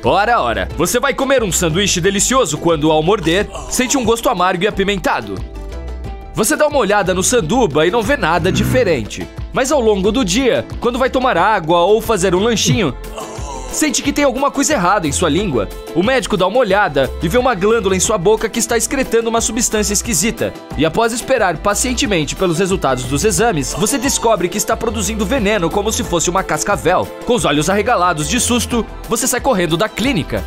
Ora, ora, você vai comer um sanduíche delicioso quando, ao morder, sente um gosto amargo e apimentado. Você dá uma olhada no sanduba e não vê nada diferente. Mas ao longo do dia, quando vai tomar água ou fazer um lanchinho, sente que tem alguma coisa errada em sua língua. O médico dá uma olhada e vê uma glândula em sua boca que está excretando uma substância esquisita. E após esperar pacientemente pelos resultados dos exames, você descobre que está produzindo veneno como se fosse uma cascavel. Com os olhos arregalados de susto, você sai correndo da clínica.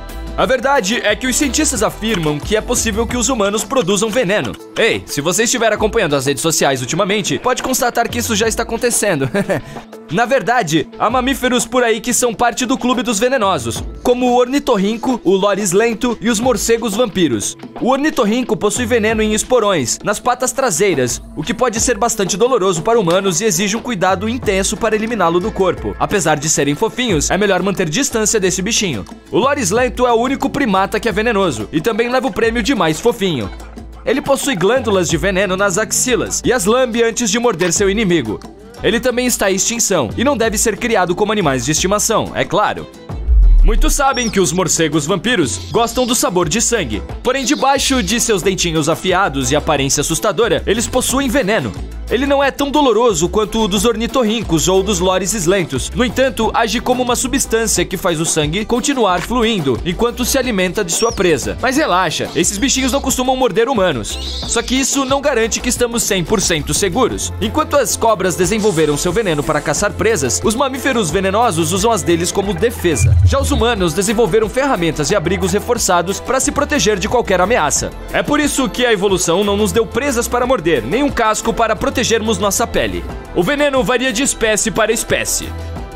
A verdade é que os cientistas afirmam que é possível que os humanos produzam veneno. Ei, se você estiver acompanhando as redes sociais ultimamente, pode constatar que isso já está acontecendo. Na verdade, há mamíferos por aí que são parte do clube dos venenosos, como o ornitorrinco, o loris lento e os morcegos vampiros. O ornitorrinco possui veneno em esporões, nas patas traseiras, o que pode ser bastante doloroso para humanos e exige um cuidado intenso para eliminá-lo do corpo. Apesar de serem fofinhos, é melhor manter distância desse bichinho. O loris lento é o único primata que é venenoso e também leva o prêmio de mais fofinho. Ele possui glândulas de veneno nas axilas e as lambe antes de morder seu inimigo. Ele também está em extinção e não deve ser criado como animais de estimação, é claro. Muitos sabem que os morcegos vampiros gostam do sabor de sangue, porém debaixo de seus dentinhos afiados e aparência assustadora, eles possuem veneno. Ele não é tão doloroso quanto o dos ornitorrincos ou dos lorises lentos. No entanto, age como uma substância que faz o sangue continuar fluindo enquanto se alimenta de sua presa. Mas relaxa, esses bichinhos não costumam morder humanos. Só que isso não garante que estamos 100% seguros. Enquanto as cobras desenvolveram seu veneno para caçar presas, os mamíferos venenosos usam as deles como defesa. Já os humanos desenvolveram ferramentas e abrigos reforçados para se proteger de qualquer ameaça. É por isso que a evolução não nos deu presas para morder, nem um casco para protegermos nossa pele. O veneno varia de espécie para espécie.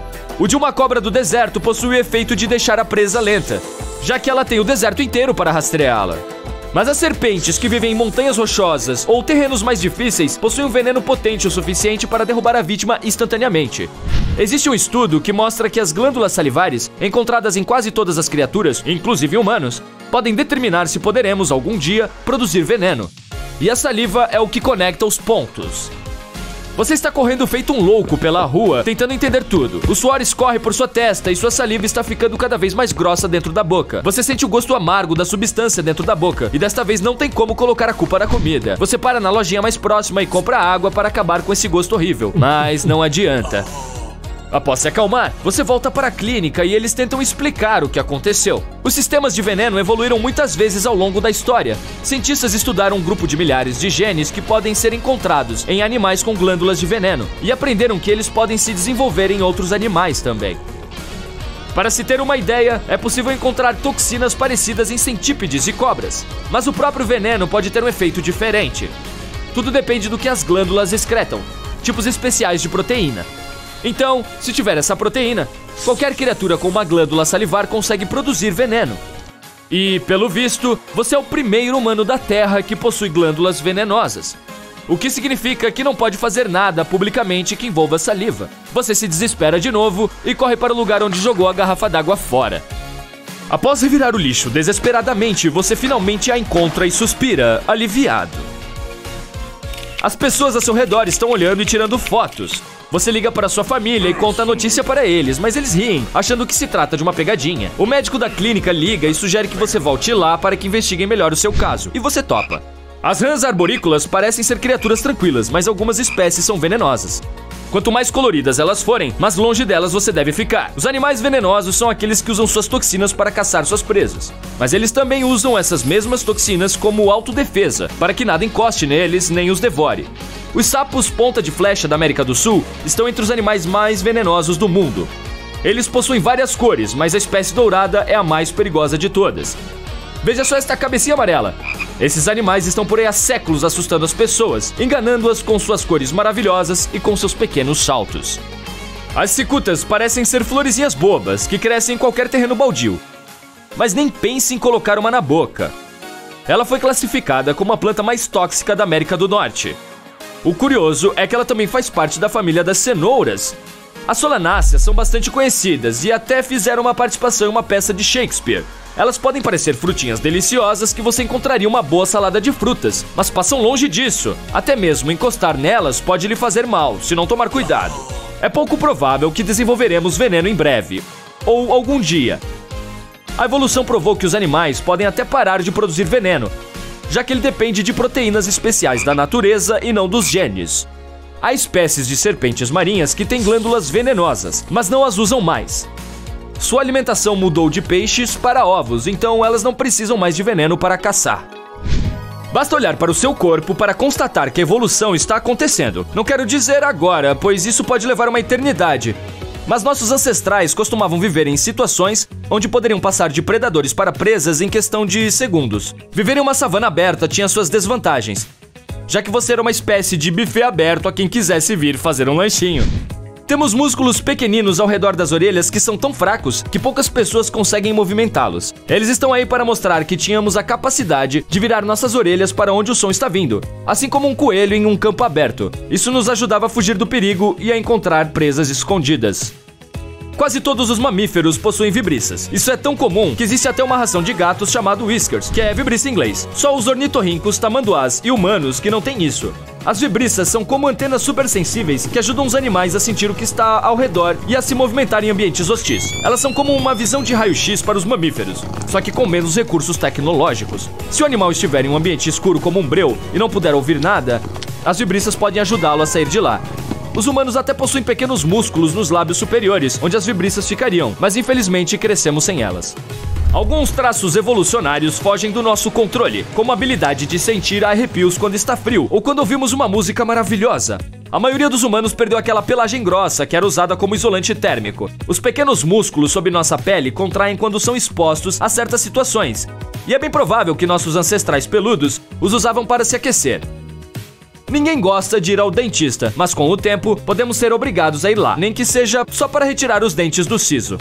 O de uma cobra do deserto possui o efeito de deixar a presa lenta, já que ela tem o deserto inteiro para rastreá-la. Mas as serpentes que vivem em montanhas rochosas ou terrenos mais difíceis possuem um veneno potente o suficiente para derrubar a vítima instantaneamente. Existe um estudo que mostra que as glândulas salivares, encontradas em quase todas as criaturas, inclusive humanos, podem determinar se poderemos, algum dia, produzir veneno. E a saliva é o que conecta os pontos. Você está correndo feito um louco pela rua, tentando entender tudo. O suor escorre por sua testa e sua saliva está ficando cada vez mais grossa dentro da boca. Você sente o gosto amargo da substância dentro da boca e desta vez não tem como colocar a culpa na comida. Você para na lojinha mais próxima e compra água para acabar com esse gosto horrível, mas não adianta. Após se acalmar, você volta para a clínica e eles tentam explicar o que aconteceu. Os sistemas de veneno evoluíram muitas vezes ao longo da história. Cientistas estudaram um grupo de milhares de genes que podem ser encontrados em animais com glândulas de veneno e aprenderam que eles podem se desenvolver em outros animais também. Para se ter uma ideia, é possível encontrar toxinas parecidas em centípedes e cobras, mas o próprio veneno pode ter um efeito diferente. Tudo depende do que as glândulas excretam, tipos especiais de proteína. Então, se tiver essa proteína, qualquer criatura com uma glândula salivar consegue produzir veneno. E, pelo visto, você é o primeiro humano da Terra que possui glândulas venenosas. O que significa que não pode fazer nada publicamente que envolva saliva. Você se desespera de novo e corre para o lugar onde jogou a garrafa d'água fora. Após revirar o lixo desesperadamente, você finalmente a encontra e suspira, aliviado. As pessoas ao seu redor estão olhando e tirando fotos. Você liga para sua família e conta a notícia para eles, mas eles riem, achando que se trata de uma pegadinha. O médico da clínica liga e sugere que você volte lá para que investiguem melhor o seu caso, e você topa. As rãs arborícolas parecem ser criaturas tranquilas, mas algumas espécies são venenosas. Quanto mais coloridas elas forem, mais longe delas você deve ficar. Os animais venenosos são aqueles que usam suas toxinas para caçar suas presas. Mas eles também usam essas mesmas toxinas como autodefesa, para que nada encoste neles nem os devore. Os sapos ponta de flecha da América do Sul estão entre os animais mais venenosos do mundo. Eles possuem várias cores, mas a espécie dourada é a mais perigosa de todas. Veja só esta cabecinha amarela. Esses animais estão por aí há séculos assustando as pessoas, enganando-as com suas cores maravilhosas e com seus pequenos saltos. As cicutas parecem ser florezinhas bobas que crescem em qualquer terreno baldio. Mas nem pense em colocar uma na boca. Ela foi classificada como a planta mais tóxica da América do Norte. O curioso é que ela também faz parte da família das cenouras. As solanáceas são bastante conhecidas e até fizeram uma participação em uma peça de Shakespeare. Elas podem parecer frutinhas deliciosas que você encontraria uma boa salada de frutas, mas passam longe disso. Até mesmo encostar nelas pode lhe fazer mal, se não tomar cuidado. É pouco provável que desenvolveremos veneno em breve, ou algum dia. A evolução provou que os animais podem até parar de produzir veneno, já que ele depende de proteínas especiais da natureza e não dos genes. Há espécies de serpentes marinhas que têm glândulas venenosas, mas não as usam mais. Sua alimentação mudou de peixes para ovos, então elas não precisam mais de veneno para caçar. Basta olhar para o seu corpo para constatar que a evolução está acontecendo. Não quero dizer agora, pois isso pode levar uma eternidade. Mas nossos ancestrais costumavam viver em situações onde poderiam passar de predadores para presas em questão de segundos. Viver em uma savana aberta tinha suas desvantagens, já que você era uma espécie de buffet aberto a quem quisesse vir fazer um lanchinho. Temos músculos pequeninos ao redor das orelhas que são tão fracos que poucas pessoas conseguem movimentá-los. Eles estão aí para mostrar que tínhamos a capacidade de virar nossas orelhas para onde o som está vindo, assim como um coelho em um campo aberto. Isso nos ajudava a fugir do perigo e a encontrar presas escondidas. Quase todos os mamíferos possuem vibriças. Isso é tão comum que existe até uma ração de gatos chamada Whiskers, que é vibriça em inglês. Só os ornitorrincos, tamanduás e humanos que não têm isso. As vibriças são como antenas supersensíveis que ajudam os animais a sentir o que está ao redor e a se movimentar em ambientes hostis. Elas são como uma visão de raio-x para os mamíferos, só que com menos recursos tecnológicos. Se o animal estiver em um ambiente escuro como um breu e não puder ouvir nada, as vibriças podem ajudá-lo a sair de lá. Os humanos até possuem pequenos músculos nos lábios superiores, onde as vibriças ficariam, mas infelizmente crescemos sem elas. Alguns traços evolucionários fogem do nosso controle, como a habilidade de sentir arrepios quando está frio ou quando ouvimos uma música maravilhosa. A maioria dos humanos perdeu aquela pelagem grossa que era usada como isolante térmico. Os pequenos músculos sob nossa pele contraem quando são expostos a certas situações, e é bem provável que nossos ancestrais peludos os usavam para se aquecer. Ninguém gosta de ir ao dentista, mas com o tempo podemos ser obrigados a ir lá, nem que seja só para retirar os dentes do siso.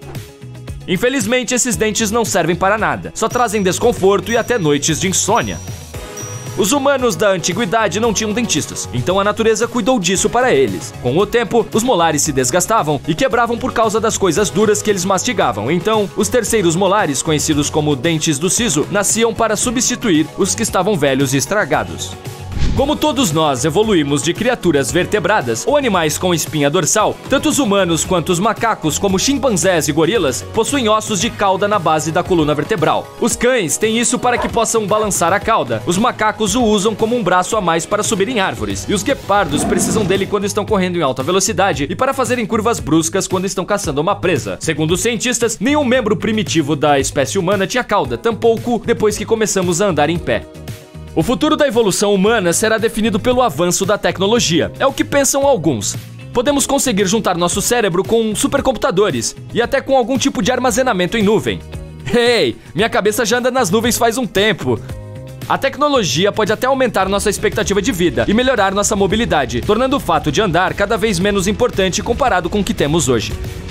Infelizmente, esses dentes não servem para nada, só trazem desconforto e até noites de insônia. Os humanos da antiguidade não tinham dentistas, então a natureza cuidou disso para eles. Com o tempo, os molares se desgastavam e quebravam por causa das coisas duras que eles mastigavam, então os terceiros molares, conhecidos como dentes do siso, nasciam para substituir os que estavam velhos e estragados. Como todos nós evoluímos de criaturas vertebradas ou animais com espinha dorsal, tanto os humanos quanto os macacos, como chimpanzés e gorilas, possuem ossos de cauda na base da coluna vertebral. Os cães têm isso para que possam balançar a cauda. Os macacos o usam como um braço a mais para subir em árvores. E os guepardos precisam dele quando estão correndo em alta velocidade e para fazerem curvas bruscas quando estão caçando uma presa. Segundo os cientistas, nenhum membro primitivo da espécie humana tinha cauda, tampouco depois que começamos a andar em pé. O futuro da evolução humana será definido pelo avanço da tecnologia. É o que pensam alguns. Podemos conseguir juntar nosso cérebro com supercomputadores e até com algum tipo de armazenamento em nuvem. Hey, minha cabeça já anda nas nuvens faz um tempo. A tecnologia pode até aumentar nossa expectativa de vida e melhorar nossa mobilidade, tornando o fato de andar cada vez menos importante comparado com o que temos hoje.